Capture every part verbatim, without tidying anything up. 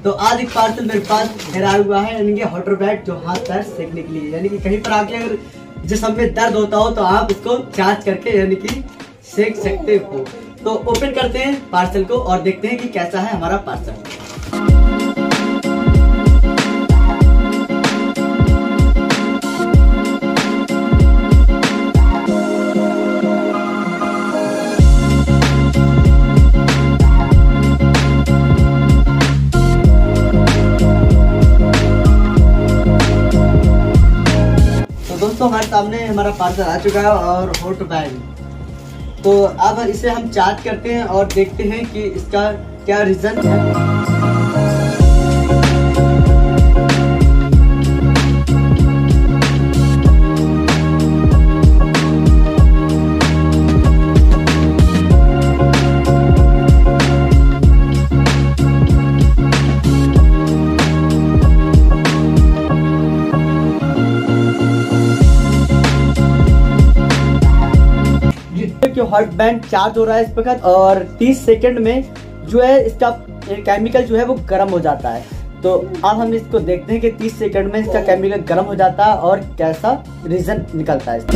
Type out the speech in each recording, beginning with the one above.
तो आज एक पार्सल मेरे पास ठहरा हुआ है, यानी कि वाटर बैग जो हाथ पैर सेकने के लिए, यानी कि कहीं पर आके अगर जिसम में दर्द होता हो तो आप इसको चार्ज करके यानी कि सेक सकते हो। तो ओपन करते हैं पार्सल को और देखते हैं कि कैसा है हमारा पार्सल। दोस्तों हमारे सामने हमारा पार्सल आ चुका है और हॉट बैग। तो अब इसे हम चार्ज करते हैं और देखते हैं कि इसका क्या रिजल्ट है। हॉट बैंड चार्ज हो रहा है इस वक्त और तीस सेकंड में जो है इसका केमिकल जो है वो गर्म हो जाता है। तो अब हम इसको देखते हैं कि तीस सेकंड में इसका केमिकल गर्म हो जाता है और कैसा रिजल्ट निकलता है इसका।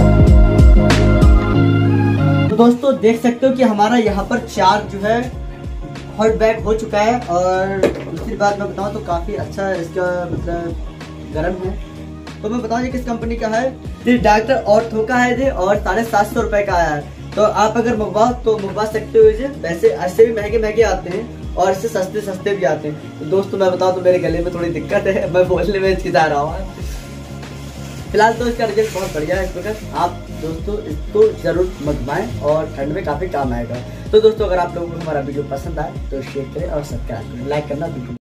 तो दोस्तों देख सकते हो कि हमारा यहाँ पर चार्ज जो है हॉट बैग हो चुका है और दूसरी बात मैं बताऊँ तो काफ़ी अच्छा इसका मतलब गर्म है। तो मैं बताऊँ ये किस कंपनी का है, ये डॉक्टर ऑर्थो का है और साढ़े सात सौ रुपये का आया है। तो आप अगर मंगवाओ तो मंगवा सकते हो इसे, वैसे ऐसे भी महंगे महंगे आते हैं और इससे सस्ते सस्ते भी आते हैं। तो दोस्तों मैं बताऊं तो मेरे गले में थोड़ी दिक्कत है, मैं बोलने में हिचकिचा रहा हूँ। फिलहाल तो इसका रिजल्ट बहुत बढ़िया है इस वक्त। आप दोस्तों इसको जरूर मंगवाएं और ठंड में काफ़ी काम आएगा। तो दोस्तों अगर आप लोगों को हमारा वीडियो पसंद आए तो शेयर करें और सब्सक्राइब करें, लाइक करना बिल्कुल